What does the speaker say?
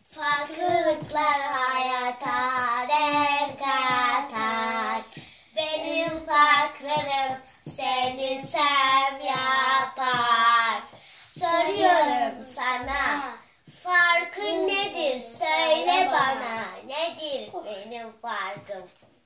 Farklılıklar hayata renk katar. Benim farklarım seni sen yapar. Soruyorum sana, farkın nedir? Söyle bana, nedir benim farkım?